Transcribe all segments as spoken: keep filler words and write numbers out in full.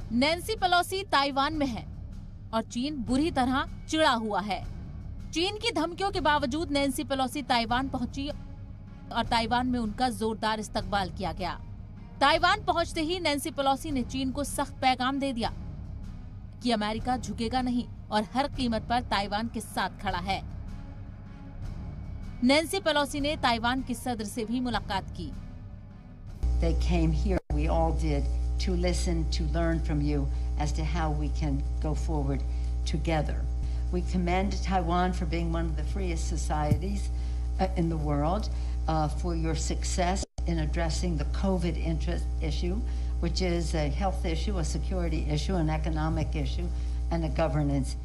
Nancy Pelosi Taiwan में है और चीन बुरी तरह चिढ़ा हुआ है। चीन की धमकियों के बावजूद नैन्सी पेलोसी ताइवान पहुंची और ताइवान में उनका जोरदार इस्तकबाल किया गया। ताइवान पहुंचते ही नैन्सी पेलोसी ने चीन को सख्त पैगाम दे दिया कि अमेरिका झुकेगा नहीं और हर कीमत पर ताइवान के साथ खड़ा है। नैन्सी पेलोसी ने ताइवान के सदर से भी मुलाकात की। They came here, we all did, to listen, to learn from you as to how we can go forward together. We commend Taiwan for being one of the freest societies uh, in the world, uh, for your success in addressing the COVID interest issue, which is a health issue, a security issue, an economic issue, and a governance.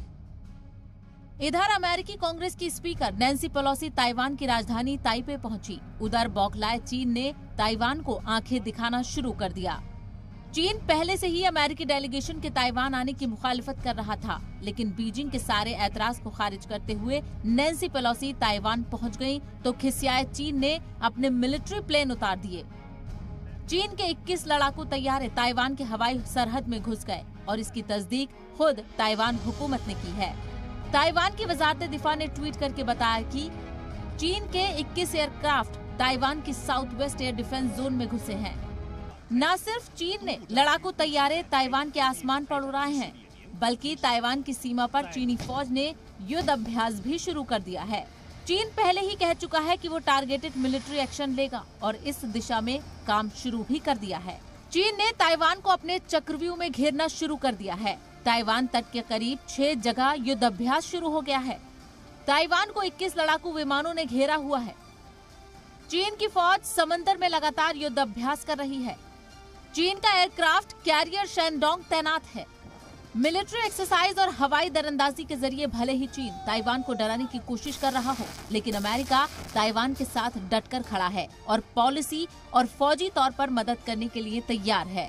इधर अमेरिकी कांग्रेस की speaker Nancy Pelosi Taiwan की राजधानी Taipei पहुंची। उधर बौखलाए चीन ने Taiwan को आंखें दिखाना शुरू कर दिया। चीन पहले से ही अमेरिकी डेलीगेशन के ताइवान आने की मुखालिफत कर रहा था, लेकिन बीजिंग के सारे ऐतराज को खारिज करते हुए नैन्सी पेलोसी ताइवान पहुंच गयी तो खिसियाए चीन ने अपने मिलिट्री प्लेन उतार दिए। चीन के इक्कीस लड़ाकू तैयारे ताइवान के हवाई सरहद में घुस गए और इसकी तस्दीक खुद ताइवान हुकूमत ने की है। ताइवान की वजारत दिफा ने ट्वीट करके बताया कि चीन के इक्कीस एयरक्राफ्ट ताइवान की south west air defence zone में घुसे हैं। न सिर्फ चीन ने लड़ाकू तैयारे ताइवान के आसमान पर उड़ाए हैं, बल्कि ताइवान की सीमा पर चीनी फौज ने युद्ध अभ्यास भी शुरू कर दिया है। चीन पहले ही कह चुका है कि वो टारगेटेड मिलिट्री एक्शन लेगा और इस दिशा में काम शुरू भी कर दिया है। चीन ने ताइवान को अपने चक्रव्यूह में घेरना शुरू कर दिया है। ताइवान तट के करीब छह जगह युद्ध अभ्यास शुरू हो गया है। ताइवान को इक्कीस लड़ाकू विमानों ने घेरा हुआ है। चीन की फौज समंदर में लगातार युद्ध अभ्यास कर रही है। चीन का एयरक्राफ्ट कैरियर शेनडोंग तैनात है। मिलिट्री एक्सरसाइज और हवाई दरअंदाजी के जरिए भले ही चीन ताइवान को डराने की कोशिश कर रहा हो, लेकिन अमेरिका ताइवान के साथ डटकर खड़ा है और पॉलिसी और फौजी तौर पर मदद करने के लिए तैयार है।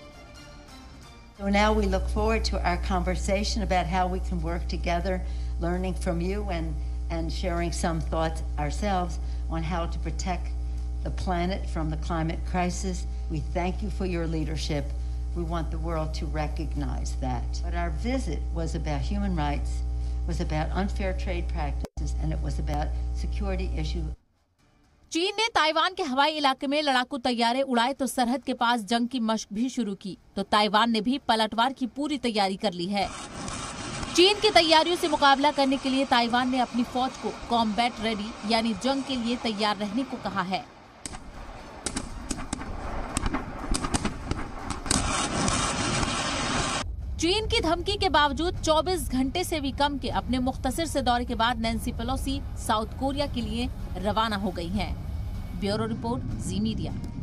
So now we look forward to our conversation about how we can work together, learning from you and, and sharing some thoughts ourselves on how to protect the planet from the climate crisis. We thank you for your leadership. We want the world to recognize that. But our visit was about human rights, was about unfair trade practices, and it was about security issues. चीन ने Taiwan के हवाई इलाके में लड़ाकू तैयारे उड़ाए तो सरहद के पास जंग की मशक भी शुरू की, तो ताइवान ने भी पलटवार की पूरी तैयारी कर ली है। चीन की तैयारियों से मुकाबला करने के लिए ताइवान ने अपनी फौज को कॉम्बैट रेडी यानी जंग के लिए तैयार रहने को कहा है। चीन की धमकी के बावजूद चौबीस घंटे से भी कम के अपने मुख्तसर से दौरे के बाद नैन्सी पेलोसी साउथ कोरिया के लिए रवाना हो गई हैं। Bureau report, Zee media.